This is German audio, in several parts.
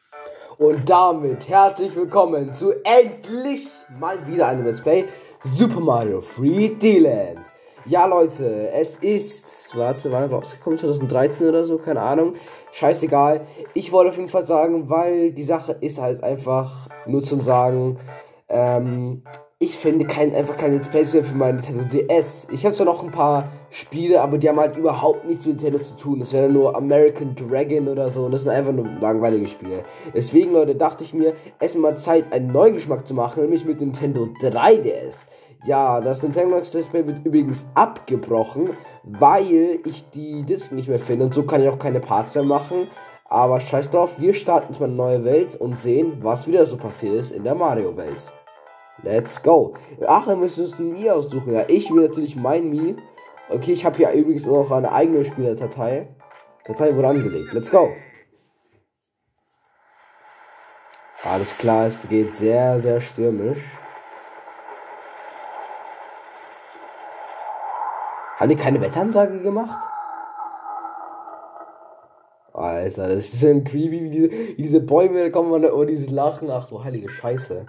Und damit herzlich willkommen zu endlich mal wieder einem Let's Play Super Mario 3D Land. Ja Leute, es ist, wann rausgekommen, 2013 oder so, keine Ahnung, scheißegal. Ich wollte auf jeden Fall sagen, weil die Sache ist halt einfach, nur zum Sagen, ich finde einfach keine Let's Plays mehr für mein Nintendo DS. Ich habe zwar noch ein paar Spiele, aber die haben halt überhaupt nichts mit Nintendo zu tun. Das wäre nur American Dragon oder so und das sind einfach nur langweilige Spiele. Deswegen, Leute, dachte ich mir, es ist mal Zeit, einen neuen Geschmack zu machen, nämlich mit Nintendo 3DS. Ja, das Nintendo Display wird übrigens abgebrochen, weil ich die Disc nicht mehr finde und so kann ich auch keine Parts mehr machen. Aber scheiß drauf, wir starten jetzt mal eine neue Welt und sehen, was wieder so passiert ist in der Mario-Welt. Let's go. Ach, wir müssen uns ein Mii aussuchen. Ja, ich will natürlich mein Mii. Okay, ich habe hier übrigens noch eine eigene Spielerdatei. Datei wurde angelegt. Let's go. Alles klar, es geht sehr, sehr stürmisch. Haben die keine Wetteransage gemacht? Alter, das ist so ein creepy, wie diese Bäume, da kommen und dieses Lachen. Ach du heilige Scheiße.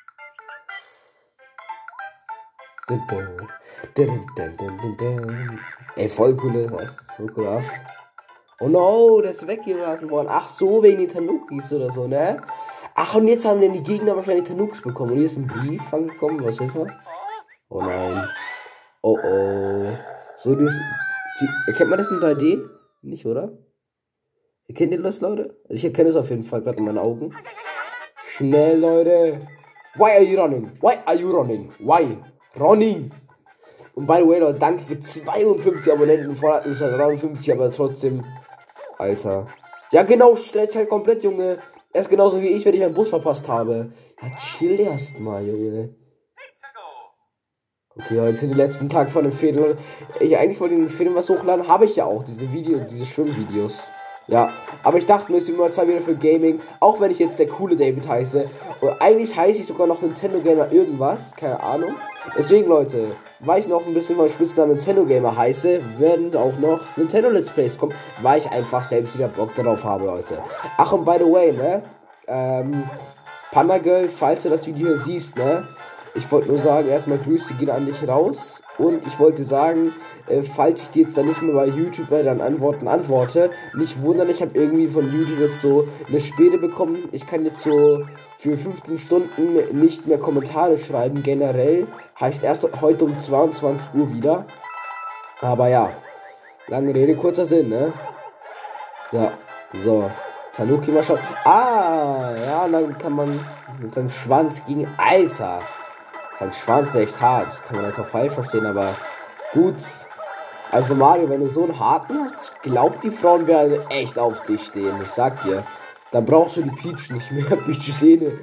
Ey, voll cooler Ast. Oh no, das ist weggelassen worden. Ach so, wegen den Tanukis oder so, ne? Ach, und jetzt haben denn die Gegner wahrscheinlich Tanuks bekommen. Und hier ist ein Brief angekommen. Was ist das? Oh nein. Oh oh. So, erkennt man das in 3D? Nicht, oder? Erkennt ihr das, Leute? Also ich erkenne es auf jeden Fall gerade in meinen Augen. Schnell, Leute. Why are you running? Why are you running? Why? Running! Und by the way, Leute, danke für 52 Abonnenten. Vorher hatten wir 53, aber trotzdem. Alter. Ja, genau, stress halt komplett, Junge. Er ist genauso wie ich, wenn ich einen Bus verpasst habe. Ja, chill erst mal, Junge. Okay, heute sind die letzten Tage von den Ferien. Eigentlich wollte ich den Film was hochladen. Habe ich ja auch, diese Schwimmvideos. Ja, aber ich dachte mir, es ist immer Zeit wieder für Gaming, auch wenn ich jetzt der coole David heiße. Und eigentlich heiße ich sogar noch Nintendo Gamer irgendwas, keine Ahnung. Deswegen, Leute, weil ich noch ein bisschen mein Spitzname Nintendo Gamer heiße, werden auch noch Nintendo Let's Plays kommen, weil ich einfach selbst wieder Bock darauf habe, Leute. Ach, und by the way, ne, Panda Girl, falls du das Video hier siehst, ne, ich wollte nur sagen, erstmal Grüße gehen an dich raus. Und ich wollte sagen, falls ich dir jetzt dann nicht mehr bei YouTube bei deinen Antworten antworte, nicht wundern, ich habe irgendwie von YouTube jetzt so eine Späte bekommen. Ich kann jetzt so für 15 Stunden nicht mehr Kommentare schreiben, generell. Heißt erst heute um 22 Uhr wieder. Aber ja, lange Rede, kurzer Sinn, ne? Ja, so. Tanuki mal schauen. Ah, ja, dann kann man mit seinem Schwanz gegen... Alter! Sein Schwanz ist echt hart. Das kann man jetzt auch falsch verstehen, aber gut. Also Mario, wenn du so einen harten hast, glaubt die Frauen werden echt auf dich stehen. Ich sag dir. Dann brauchst du die Peach nicht mehr. Peach ist eh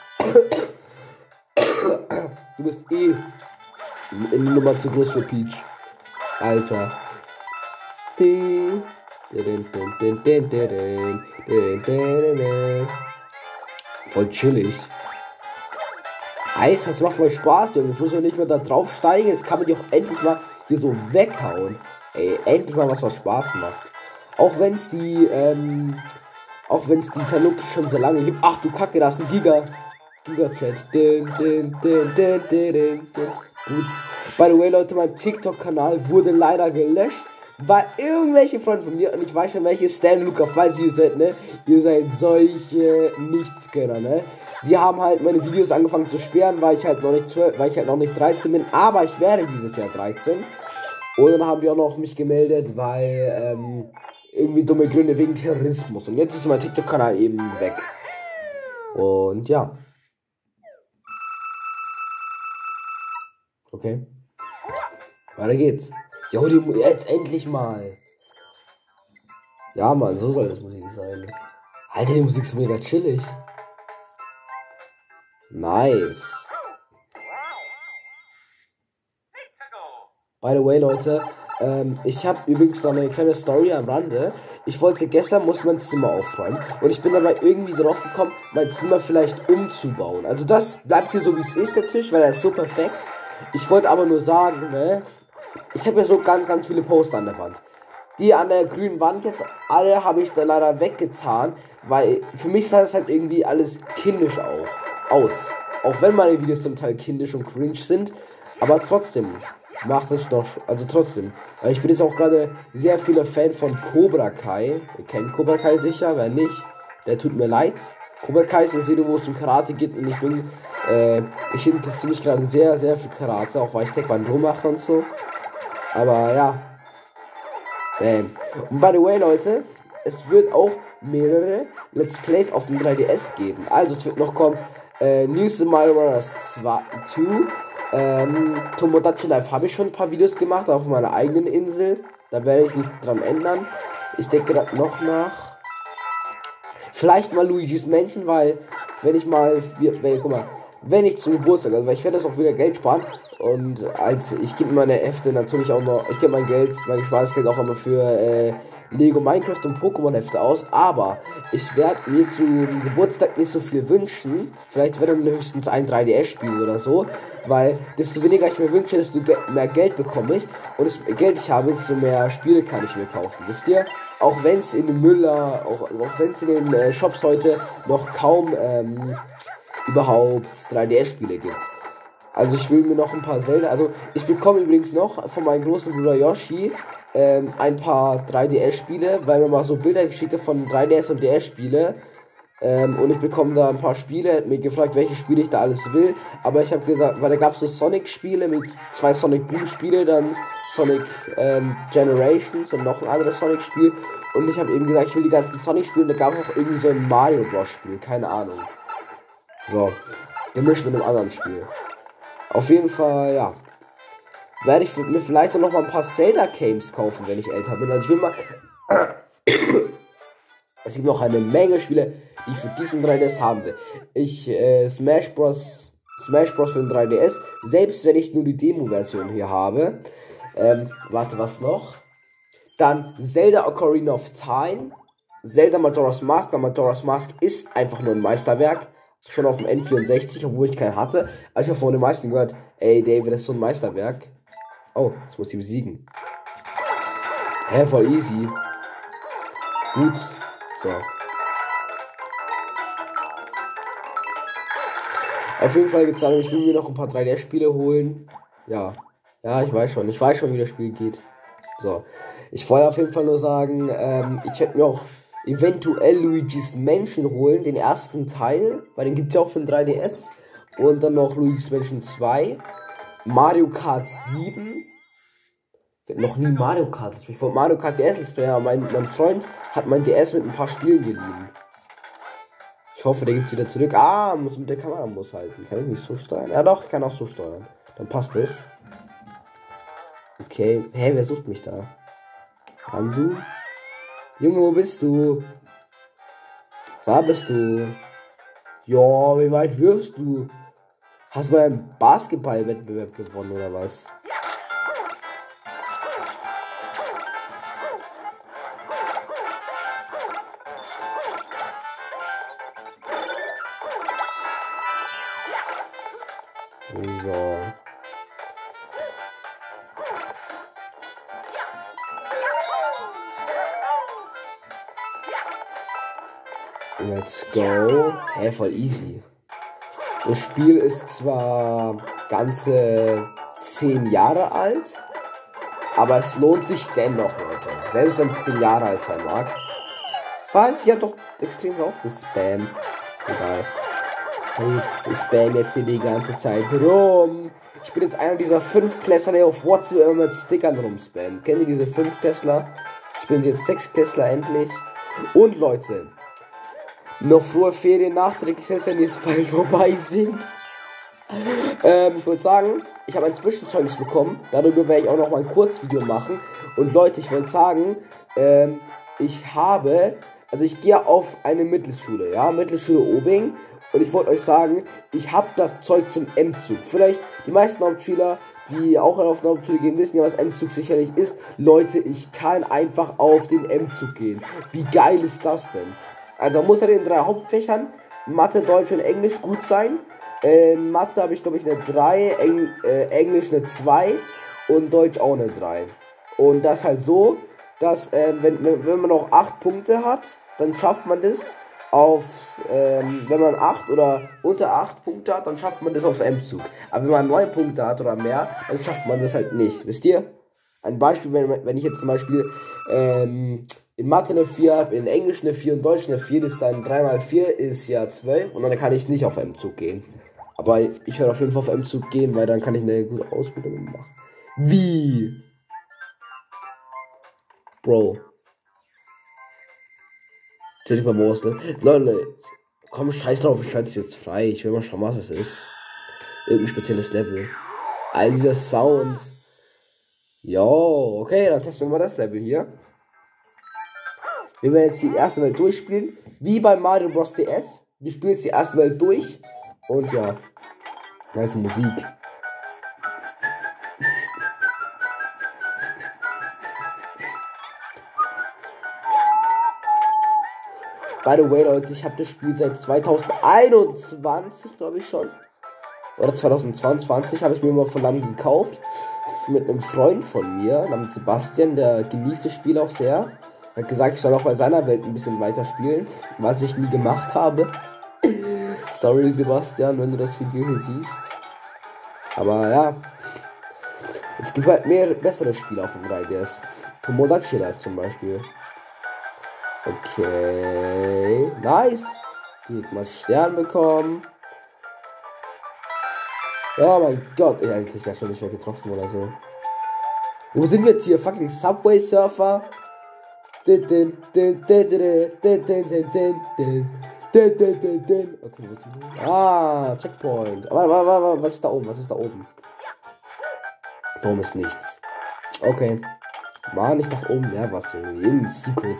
Du bist eh eine Nummer zu groß für Peach. Alter. Voll chillig. Alter, das macht voll Spaß, Junge. Ich muss ja nicht mehr da drauf steigen. Jetzt kann man die auch endlich mal hier so weghauen. Ey, endlich mal was Spaß macht. Auch wenn es die Tanuki schon so lange gibt. Ach du Kacke, da ist ein Giga-Chat. Gut. By the way, Leute, mein TikTok-Kanal wurde leider gelöscht. Weil irgendwelche Freunde von mir, und ich weiß schon welche, Stan Luca, falls ihr seid, ne? Ihr seid solche Nichtskönner, ne? Die haben halt meine Videos angefangen zu sperren, weil ich halt noch nicht 13 bin, aber ich werde dieses Jahr 13. Und dann haben die auch noch mich gemeldet, weil irgendwie dumme Gründe wegen Terrorismus. Und jetzt ist mein TikTok-Kanal eben weg. Und ja. Okay. Weiter geht's. Jo, jetzt endlich mal. Ja, Mann, so soll das Musik sein. Alter, die Musik ist mega chillig. Nice. By the way, Leute, ich habe übrigens noch eine kleine Story am Rande. Ich wollte gestern, muss mein Zimmer aufräumen. Und ich bin dabei irgendwie drauf gekommen, mein Zimmer vielleicht umzubauen. Also das bleibt hier so, wie es ist, der Tisch, weil er ist so perfekt. Ich wollte aber nur sagen, ne, ich habe ja so ganz, ganz viele Poster an der Wand. Die an der grünen Wand jetzt, alle habe ich da leider weggetan, Weil für mich sah das halt irgendwie alles kindisch aus. Auch wenn meine Videos zum Teil kindisch und cringe sind, aber trotzdem macht es doch, also trotzdem. Weil ich bin jetzt auch gerade sehr vieler Fan von Cobra Kai. Ihr kennt Cobra Kai sicher, wer nicht, der tut mir leid. Cobra Kai ist eine Serie, wo es um Karate geht und ich interessiere mich gerade sehr, sehr für Karate, auch weil ich Taekwondo mache und so. Aber ja. Und by the way, Leute, es wird auch mehrere Let's Plays auf dem 3DS geben. Also es wird noch kommen New Super Mario Bros. 2. Tomodachi Life habe ich schon ein paar Videos gemacht auf meiner eigenen Insel. Da werde ich nichts dran ändern. Ich denke gerade noch nach. Vielleicht mal Luigi's Mansion, weil wenn ich mal, guck mal, wenn ich zum Geburtstag, also weil ich werde das auch wieder Geld sparen und ich gebe meine Hefte natürlich auch noch, ich gebe mein Spaßgeld auch immer für Lego Minecraft und Pokémon Hefte aus, aber ich werde mir zum Geburtstag nicht so viel wünschen, vielleicht werde ich höchstens ein 3DS spielen oder so, weil desto weniger ich mir wünsche, desto mehr Geld bekomme ich und desto mehr Geld ich habe, desto mehr Spiele kann ich mir kaufen, wisst ihr? Auch wenn es in den Müller, auch wenn es in den Shops heute noch kaum überhaupt 3DS-Spiele gibt. Also ich will mir noch ein paar Zelda, also ich bekomme übrigens noch von meinem großen Bruder Yoshi ein paar 3DS-Spiele, weil mir mal so Bilder geschickt hat von 3DS und DS-Spiele und ich bekomme da ein paar Spiele, er hat mir gefragt, welche Spiele ich da alles will, aber ich habe gesagt, weil da gab es so Sonic-Spiele mit 2 Sonic Boom-Spiele, dann Sonic Generations und noch ein anderes Sonic-Spiel und ich habe eben gesagt, ich will die ganzen Sonic-Spiele und da gab es auch irgendwie so ein Mario Bros-Spiel, keine Ahnung. So, gemischt mit einem anderen Spiel. Auf jeden Fall, ja. Werde ich mir vielleicht noch mal ein paar Zelda Games kaufen, wenn ich älter bin. Also ich will mal. Es gibt noch eine Menge Spiele, die ich für diesen 3DS haben will. Smash Bros. Für den 3DS. Selbst wenn ich nur die Demo-Version hier habe. Warte, was noch? Dann Zelda Ocarina of Time. Zelda Majora's Mask. Weil Majora's Mask ist einfach nur ein Meisterwerk. Schon auf dem N64, obwohl ich keinen hatte. Aber ich habe von den meisten gehört, ey David, das ist so ein Meisterwerk. Oh, jetzt muss ich besiegen. Hä, voll easy. Gut. So. Auf jeden Fall gibt's dann, ich will mir noch ein paar 3DS-Spiele holen. Ja. Ja, ich weiß schon, wie das Spiel geht. So. Ich wollte auf jeden Fall nur sagen, ich hätte mir auch eventuell Luigi's Mansion holen, den ersten Teil, weil den gibt es ja auch für den 3DS. Und dann noch Luigi's Mansion 2, Mario Kart 7. Ich noch nie Mario Kart. Ich wollte Mario Kart DS Let's Play, aber mein Freund hat mein DS mit ein paar Spielen geliehen. Ich hoffe, der gibt es wieder zurück. Ah, muss mit der Kamera halten. Kann ich nicht so steuern? Ja doch, ich kann auch so steuern. Dann passt es. Okay. Hä, wer sucht mich da? Handu? Junge, wo bist du? Da bist du. Ja, wie weit wirfst du? Hast du einen Basketball-Wettbewerb gewonnen oder was? So. Let's go. Hä, voll easy. Das Spiel ist zwar ganze 10 Jahre alt, aber es lohnt sich dennoch, Leute. Selbst wenn es 10 Jahre alt sein mag. Was? Ich hab doch extrem drauf gespammt. Egal. Ich spam jetzt hier die ganze Zeit rum. Ich bin jetzt einer dieser 5-Klässler, der auf WhatsApp immer mit Stickern rumspammt. Kennt ihr diese 5-Klässler? Ich bin jetzt 6-Klässler endlich. Und Leute, noch frohe Ferien nachträglich, selbst wenn die jetzt bald vorbei sind. Ich wollte sagen, ich habe ein Zwischenzeugnis bekommen. Darüber werde ich auch noch mal ein Kurzvideo machen. Und Leute, ich wollte sagen, ich gehe auf eine Mittelschule, ja, Mittelschule Obing. Und ich wollte euch sagen, ich habe das Zeug zum M-Zug. Vielleicht die meisten Hauptschüler, die auch auf eine Hauptschule gehen, wissen ja, was M-Zug sicherlich ist. Leute, ich kann einfach auf den M-Zug gehen. Wie geil ist das denn? Also man muss ja in 3 Hauptfächern, Mathe, Deutsch und Englisch gut sein. In Mathe habe ich, glaube ich, eine 3, Englisch eine 2 und Deutsch auch eine 3. Und das halt so, dass wenn man noch 8 Punkte hat, dann schafft man das, wenn man 8 oder unter 8 Punkte hat, dann schafft man das auf M-Zug. Aber wenn man 9 Punkte hat oder mehr, dann schafft man das halt nicht. Wisst ihr? Ein Beispiel, wenn ich jetzt zum Beispiel in Mathe eine 4 habe, in Englisch eine 4 und Deutsch eine 4, ist dann 3 mal 4 ist ja 12 und dann kann ich nicht auf M-Zug gehen. Aber ich werde auf jeden Fall auf M-Zug gehen, weil dann kann ich eine gute Ausbildung machen. Wie? Bro. Zähl ich mal Moosle. Leute, komm, scheiß drauf, ich schalte es jetzt frei. Ich will mal schauen, was es ist. Irgendein spezielles Level. All diese Sounds. Jo, okay, dann testen wir mal das Level hier. Wir werden jetzt die erste Welt durchspielen. Wie bei Mario Bros. DS. Wir spielen jetzt die erste Welt durch. Und ja. Nice Musik. By the way, Leute, ich habe das Spiel seit 2021, glaube ich schon. Oder 2022 habe ich mir mal von einem gekauft. Mit einem Freund von mir, namens Sebastian, der genießt das Spiel auch sehr. Er hat gesagt, ich soll auch bei seiner Welt ein bisschen weiterspielen, was ich nie gemacht habe. Sorry, Sebastian, wenn du das Video hier siehst. Aber ja, es gibt halt mehr bessere Spiele auf dem 3DS. Tomodachi Life zum Beispiel. Okay, nice. Die hat mal Stern bekommen. Oh mein Gott, er hat sich da schon nicht mehr getroffen oder so. Wo sind wir jetzt hier? Fucking Subway Surfer. Okay, wo sind wir? Ah, Checkpoint. Aber was ist da oben? Was ist da oben? Da oben ist nichts. Okay. War nicht nach oben. Ja, was? Irgendein Secret.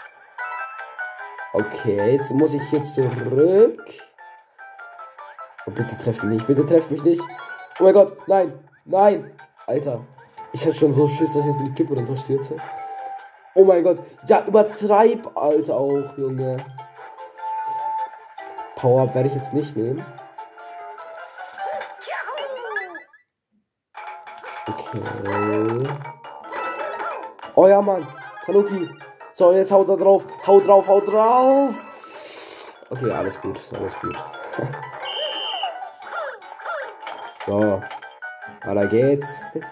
Okay, jetzt muss ich hier zurück. Oh, bitte treff mich nicht. Bitte treff mich nicht. Oh mein Gott. Nein. Nein. Alter. Ich hatte schon so Schiss, dass ich jetzt in die Kippe runterstürze. Oh mein Gott. Ja, übertreib, Alter, auch, Junge. Power-Up werde ich jetzt nicht nehmen. Okay. Oh ja, Mann. Tanuki. So, jetzt haut da drauf. Haut drauf, haut drauf. Okay, alles gut. Alles gut. So. Weiter geht's.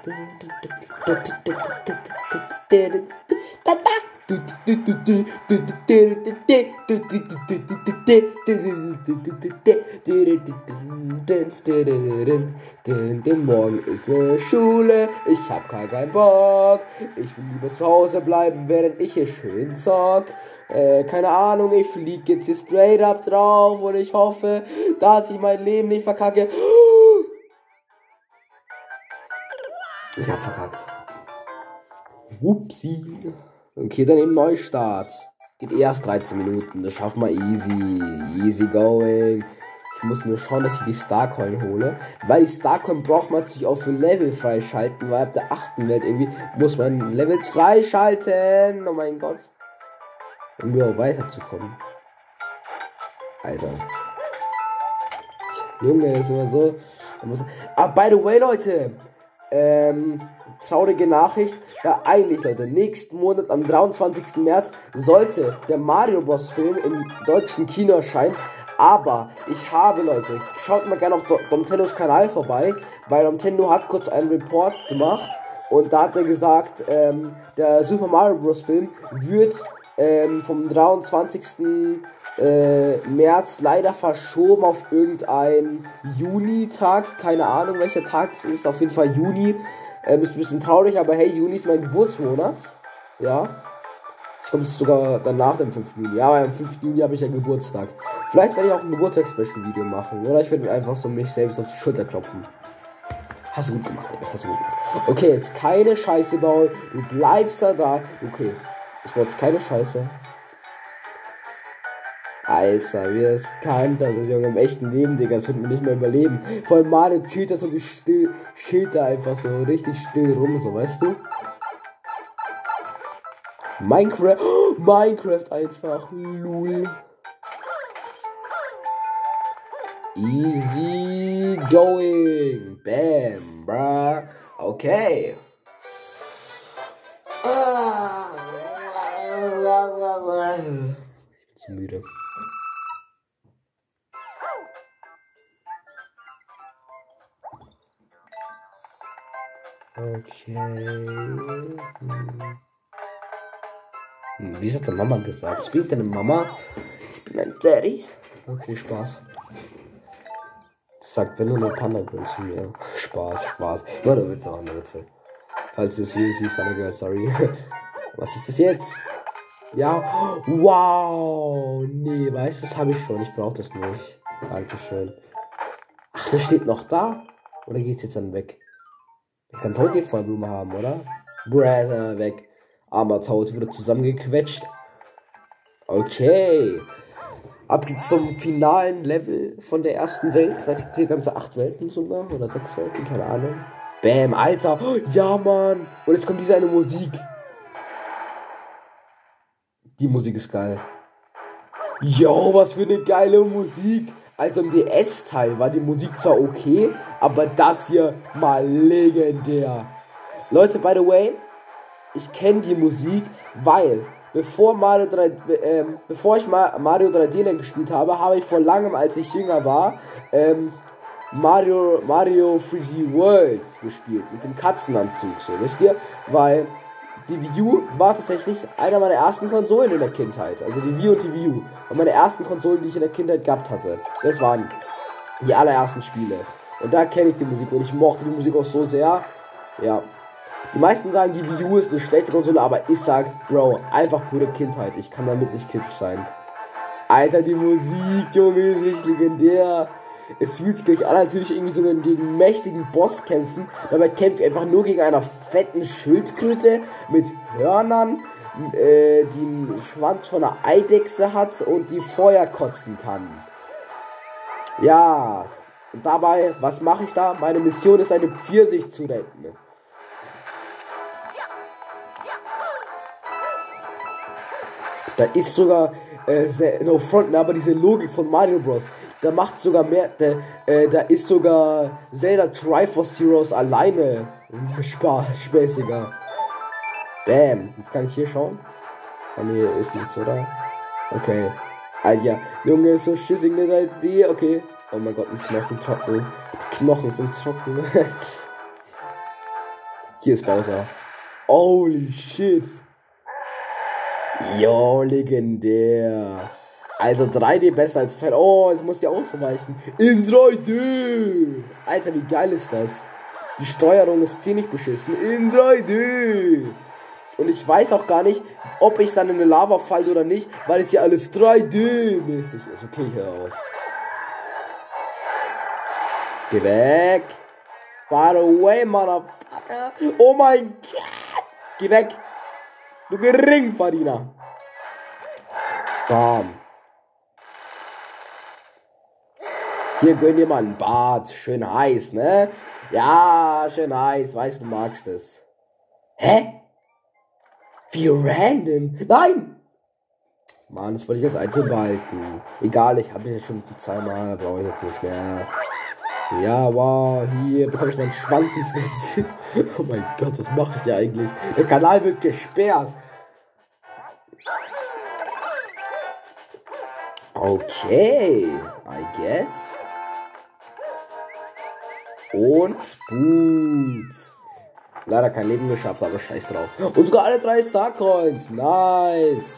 Morgen ist eine Schule, ich hab gar keinen Bock. Ich will lieber zu Hause bleiben, während ich hier schön zock. Keine Ahnung, ich flieg jetzt hier straight up drauf und ich hoffe, dass ich mein Leben nicht verkacke. Ich hab verkackt. Whoopsie. Okay, dann eben Neustart. Geht erst 13 Minuten. Das schaffen wir easy. Easy going. Ich muss nur schauen, dass ich die Starcoin hole. Weil die Starcoin braucht man sich auch für Level freischalten. Weil ab der 8. Welt irgendwie muss man Levels freischalten. Oh mein Gott. Um wieder weiterzukommen. Alter. Junge, das ist immer so. Ah, by the way, Leute. Traurige Nachricht, da eigentlich, Leute, nächsten Monat am 23. März sollte der Mario Bros. Film im deutschen Kino erscheinen, aber ich habe, Leute, schaut mal gerne auf Domtendos Kanal vorbei, weil Domtendo hat kurz einen Report gemacht und da hat er gesagt, der Super Mario Bros. Film wird vom 23. März leider verschoben auf irgendeinen Juni-Tag. Keine Ahnung, welcher Tag es ist. Auf jeden Fall Juni. Ist ein bisschen traurig, aber hey, Juni ist mein Geburtsmonat. Ja. Ich glaube, es ist sogar danach dem 5. Juni. Ja, aber am 5. Juni habe ich ja Geburtstag. Vielleicht werde ich auch ein Geburtstags-Special-Video machen. Oder ich werde einfach so mich selbst auf die Schulter klopfen. Hast du gut gemacht, Alter. Hast du gut gemacht. Okay, jetzt keine Scheiße bauen. Du bleibst da. Okay. Ich wollte keine Scheiße. Alter, wie das kann, das ist Junge im echten Leben, Digga, das wird man nicht mehr überleben. Vor allem Mario chillt da so wie still, chillt da einfach so richtig still rum, so, weißt du? Minecraft, oh, Minecraft einfach, lul. Easy going, bam, bruh, okay. Ich bin zu müde. Okay. Wie hat deine Mama gesagt? Ich bin deine Mama. Ich bin ein Daddy. Okay, Spaß. Das sagt, wenn du eine Panda willst zu mir. Spaß. Nur eine Witze, eine Witze. Falls du das Video siehst, Panda, sorry. Was ist das jetzt? Ja. Wow. Nee, weißt du, das habe ich schon. Ich brauche das nicht. Dankeschön. Ach, das steht noch da? Oder geht's jetzt dann weg? Ich kann heute die Vollblume haben, oder? Brother, weg. Armer Toad wurde zusammengequetscht. Okay. Ab geht's zum finalen Level von der ersten Welt. Weiß ich, hier ganze 8 Welten sogar. Oder 6 Welten, keine Ahnung. Bam, Alter. Ja, Mann. Und jetzt kommt diese eine Musik. Die Musik ist geil. Yo, was für eine geile Musik. Also im DS-Teil war die Musik zwar okay, aber das hier mal legendär. Leute, by the way, ich kenne die Musik, weil bevor ich Mario 3D Land gespielt habe, habe ich vor langem, als ich jünger war, Mario 3D Worlds gespielt mit dem Katzenanzug, so wisst ihr, weil die Wii U war tatsächlich einer meiner ersten Konsolen in der Kindheit. Also die Wii und die Wii U. Und meine ersten Konsolen, die ich in der Kindheit gehabt hatte. Das waren die allerersten Spiele. Und da kenne ich die Musik. Und ich mochte die Musik auch so sehr. Ja. Die meisten sagen, die Wii U ist eine schlechte Konsole. Aber ich sag, Bro, einfach pure Kindheit. Ich kann damit nicht kitsch sein. Alter, die Musik, Junge, ist nicht legendär. Es fühlt sich gleich an, als würde ich irgendwie so gegen einen mächtigen Boss kämpfen. Dabei kämpfe ich einfach nur gegen eine fetten Schildkröte mit Hörnern, die einen Schwanz von einer Eidechse hat und die Feuer kotzen kann. Ja, und dabei, was mache ich da? Meine Mission ist, eine Pfirsich zu retten. Da ist sogar, no front, aber diese Logik von Mario Bros. Da macht sogar mehr, da ist sogar Zelda Triforce Heroes alleine späßiger. Bam, jetzt kann ich hier schauen. Oh ne, ist nichts, oder? Okay. Alter, Junge, so schissig eine Idee. Okay. Oh mein Gott, die Knochen trocken. Die Knochen sind trocken. Hier ist Bowser. Holy shit. Jo, legendär. Also 3D besser als 2D. Oh, jetzt muss die ausweichen. In 3D. Alter, wie geil ist das? Die Steuerung ist ziemlich beschissen. In 3D. Und ich weiß auch gar nicht, ob ich dann in eine Lava falle oder nicht, weil es hier alles 3D-mäßig ist. Okay, hör auf. Geh weg. By the way, Motherfucker. Oh mein Gott. Geh weg. Du Geringverdiener. Bam. Hier gönn dir mal ein Bad. Schön heiß, ne? Ja, schön heiß. Weißt du, magst es. Hä? Wie random. Nein! Mann, das wollte ich als Item behalten. Egal, ich habe jetzt schon zweimal. Brauche ich jetzt nicht mehr. Ja, wow. Hier bekomme ich meinen Schwanz ins Gesicht. Oh mein Gott, was mache ich hier eigentlich? Der Kanal wird gesperrt. Okay, I guess. Und Boot. Leider kein Leben geschafft, aber scheiß drauf. Und sogar alle 3 Star Coins. Nice.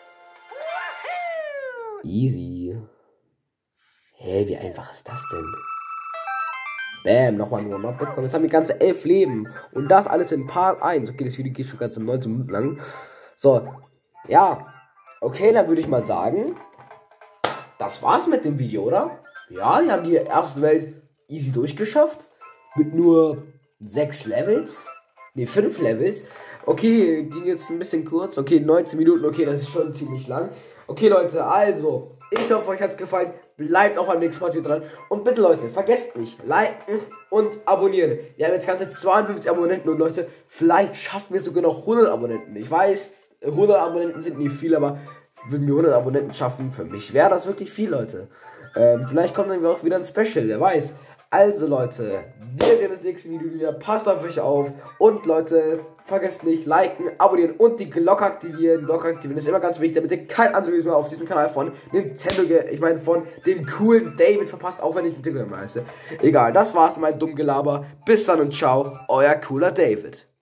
Easy. Hä, wie einfach ist das denn? Bam, nochmal ein One-Up bekommen. Jetzt haben wir ganze 11 Leben. Und das alles in Part 1. Okay, das Video geht schon ganze 19 Minuten lang. So, ja. Okay, dann würde ich mal sagen, das war's mit dem Video, oder? Ja, wir haben die erste Welt easy durchgeschafft. Mit nur 6 Levels. Ne, 5 Levels. Okay, ging jetzt ein bisschen kurz. Okay, 19 Minuten. Okay, das ist schon ziemlich lang. Okay, Leute, also, ich hoffe, euch hat's gefallen. Bleibt auch beim nächsten Mal wieder dran. Und bitte, Leute, vergesst nicht, liken und abonnieren. Wir haben jetzt ganze 52 Abonnenten. Und Leute, vielleicht schaffen wir sogar noch 100 Abonnenten. Ich weiß, 100 Abonnenten sind nicht viel, aber würden wir 100 Abonnenten schaffen, für mich wäre das wirklich viel, Leute. Vielleicht kommt dann auch wieder ein Special, wer weiß. Also Leute, wir sehen uns im nächsten Video wieder. Passt auf euch auf. Und Leute, vergesst nicht, liken, abonnieren und die Glocke aktivieren. Glocke aktivieren ist immer ganz wichtig, damit ihr kein anderes Video mehr auf diesem Kanal von Nintendo, ich meine von dem coolen David verpasst, auch wenn ich Nintendo heiße. Egal, das war's, mein dumm Gelaber. Bis dann und ciao, euer cooler David.